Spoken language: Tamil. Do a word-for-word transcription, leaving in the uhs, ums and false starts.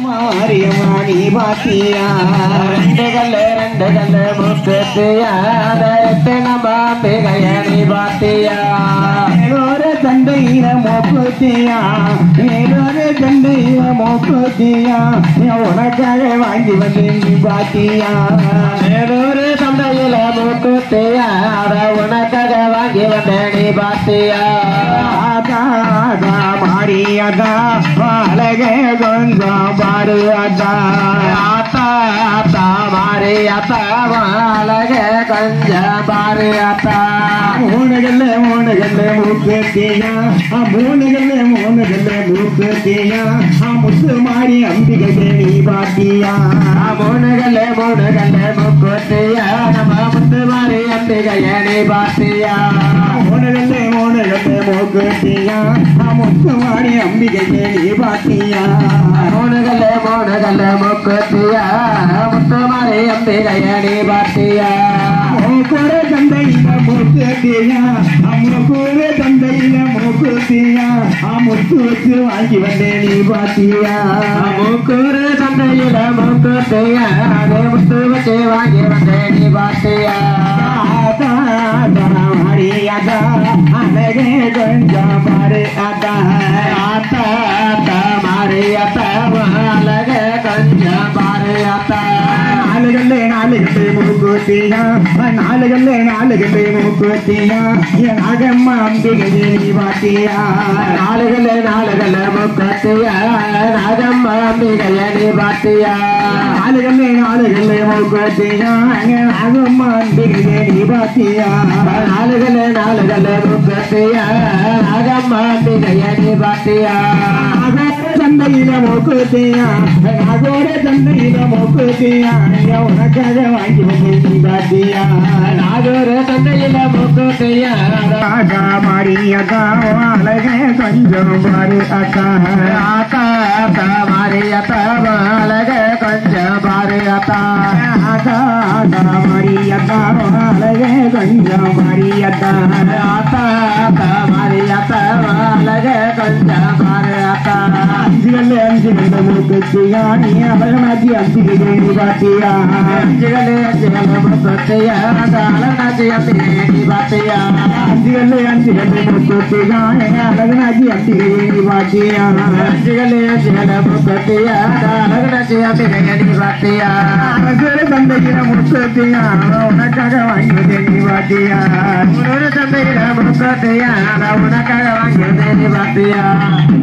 மாரியம்மா நீ பாத்தியா ரெண்டு கல்லு ரெண்டு கல்லு முக்குத்தியா ரெட்டு நம்ம அம்பிகைய நீ பாத்தியா ஏதோரு தந்தையில மோக்குத்தியா ஏதோரு தந்தையில மோக்குத்தியா உனக்காக வாங்கி வந்து நீ பாத்தியா ஏதோரு தந்தையில முக்குத்தியா உனக்காக வாங்கி வந்த நீ பாத்தியா மாறியதா அழகே கொஞ்சம் பாரு அத்தா ஆத்தா ஆத்தா மாறியாத்தா அழகே கொஞ்சம் பாரு ஆத்தா மூணு கல்ல மூணு கல்ல மூக்குத்தியா மூணு கல்ல மூணு கல்ல மூக்குத்தியா முத்து மாறி அம்பிகை நீ பாத்தியா மூணு கல்லு மூணு கல்லு முக்குத்தியா நம்ம முத்து மாறி அம்பிகைய நீ பாத்தியா மூணு கல்ல மூணு கல்ல மூக்குத்தியா முத்து மாறி அம்பிகை நீ பாத்தியா மூணு கல்லு மூணு கல்லு முக்குத்தியா முத்து மாறி அம்பிகைய நீ பாத்தியா மூக்குற தந்தையில மூக்குத்தியா மூக்குற தந்தையில மூக்குத்தியா முத்து வச்சு வாங்கி வந்தேன் நீ பாத்தியா மூக்கூறு தந்தையில மூக்குத்தியா அதே முத்து வச்சு வாங்கி வந்தேன் நீ பாத்தியா மாறியதா அழகே கொஞ்சம் பாரு அத்தா ஆத்தா ஆத்தா மாறியாத்தா அழகே கொஞ்சம் பாரு ஆத்தா நாலு கல்லே நாலு கல்லே மூக்குத்தியா நாலு கல்லே நாலு கல்லே மூக்குத்தியா என் நாகம்மா அம்பிகை நீ பாத்தியா நாலு கல்லு நாலு கல்லு மூக்குத்தியா நாகம்மா அம்பிகைய நீ பாத்தியா நாலு கல்லே நாலு கல்லே மூக்குத்தியா என் நாகம்மா அம்பிகை நீ பாத்தியா நாலு கல்லு நாலு கல்லு மூக்குத்தியா நாகம்மா அம்பிகைய நீ பாத்தியா சந்தையில மூக்குத்தியா நாகோட சந்தையில மூக்குத்தியா உனக்காக வாங்கி வந்து நீ பாத்தியா நாகூர் சந்தையில மூக்குத்தியா ராஜா மாறியதா அழகே கொஞ்சம் பாரு அக்கா ஆத்தா ஆத்தா மாறியாத்தா அழகே கொஞ்சம் பாரு ஆத்தா மாறியதா அழகே கொஞ்சம் மாறியதா ஆத்தா ஆத்தா மாறியாத்தா அழகே கொஞ்சம் பாரு ஆத்தா அஞ்சு கல்லு அஞ்சு கல்லு மூக்குத்தியா நீ அழகனாச்சி அஞ்சு நீ பாத்தியா அஞ்சு கல்லு அஞ்சு கல்லு மூக்குத்தியா அழகனாச்சி அம்பிகைய நீ பாத்தியா அஞ்சு கல்லு அஞ்சு கல்லு மூக்குத்தியா அழகனாச்சி அம்பிகைய நீ பாத்தியா அஞ்சு கல்லு அஞ்சு கல்லு மூக்குத்தியா அழகனாச்சி அம்பிகைய நீ பாத்தியா தந்தையில மூக்குத்தியா உனக்காக வாங்கி வந்து நீ பாத்தியா சந்தையில மூக்குத்தியா உனக்காக வாங்கி நீ பாத்தியா